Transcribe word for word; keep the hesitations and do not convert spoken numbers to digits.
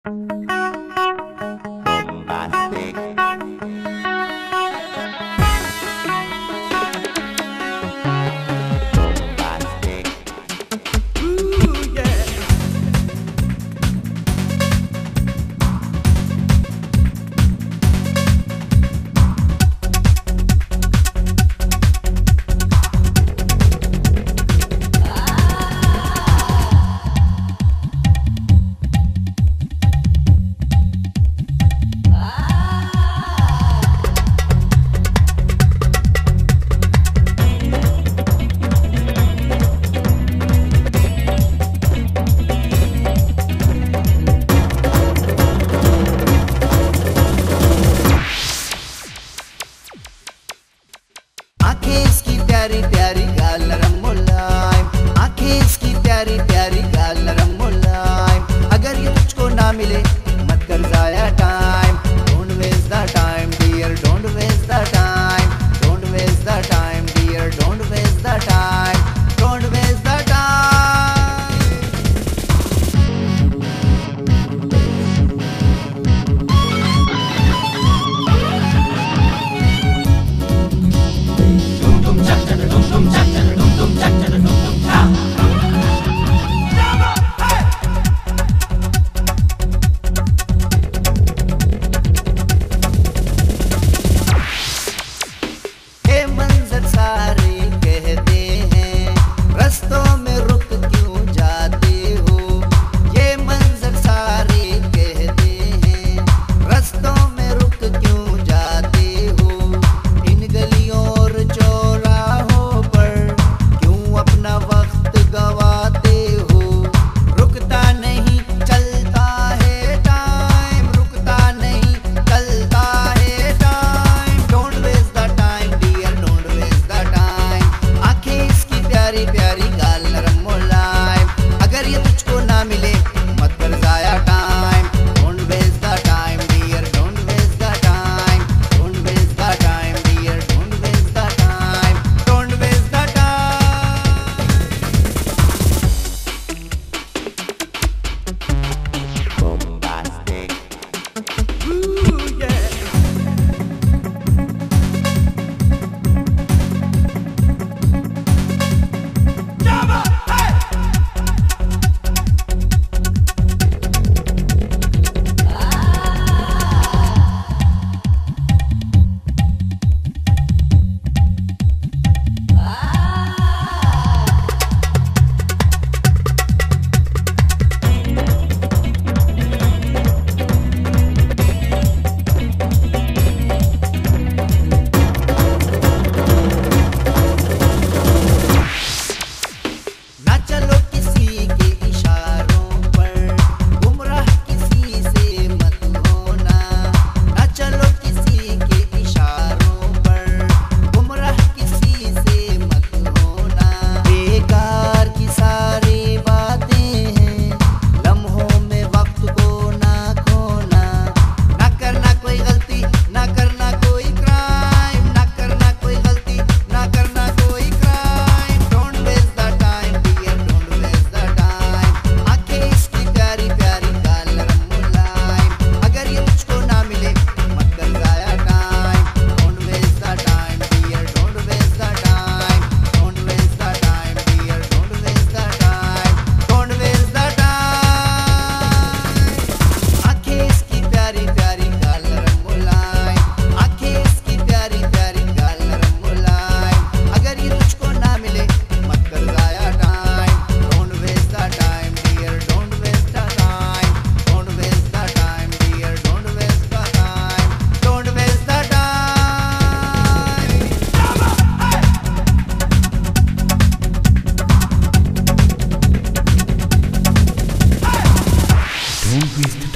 Bombastic. Bombastic. Ooh, yeah. आंखें इसकी प्यारी प्यारी गाल नरम मुलायम, आंखें इसकी प्यारी प्यारी गाल नरम मुलायम। अगर ये तुझको ना मिले मत कर जाया time, don't waste the time dear, don't waste the time, don't waste the time dear, don't waste the time, don't waste the time. सारे कहते हैं रस्तों में रुक क्यों जाते हो, ये मंजर सारे कहते हैं रस्तों में रुक क्यों जाते हो। इन गलियों और चौराहों पर क्यों अपना वक्त गवाते हो। रुकता नहीं चलता है टाइम, रुकता नहीं चलता है time, don't waste the time dear, don't waste the time. आंखें इसकी प्यारी प्यारी गाल नरम मुलायम, अगर ये तुझको ना मिले मत कर जाया time, don't waste the time dear, don't waste the time, don't waste the time dear, don't waste the time, don't waste the time. Bombastic. Ooh, yeah. ना चलो किसी के इशारों पर, गुमराह किसी से मत होना। ना चलो किसी के इशारों पर, गुमराह किसी से मत होना। बेकार की सारी बातें हैं, लम्हों में वक्त को ना खोना। ना करना कोई गलती, ना करना कोई क्राइम, ना करना कोई गलती, ना करना कोई crime, don't waste the time dear, don't waste the time. आंखें इसकी प्यारी प्यारी गाल नरम मुलायम, अगर ये तुझको ना मिले मत कर जाया time, don't waste the time dear, don't waste the time, don't waste the time dear, don't waste the time, don't waste the time. आंखें इसकी प्यारी प्यारी गाल नरम मुलायम, आंखें इसकी प्यारी प्यारी गाल नरम मुलायम, अगर ये तुझको ना मिले मत कर जाया time, don't waste the time dear, don't waste the time, don't waste the time dear, don't waste the time, don't waste the time. Don't waste